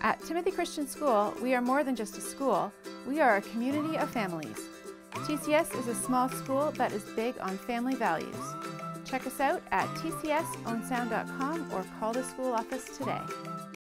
At Timothy Christian School, we are more than just a school, we are a community of families. TCS is a small school that is big on family values. Check us out at tcsownsound.com or call the school office today.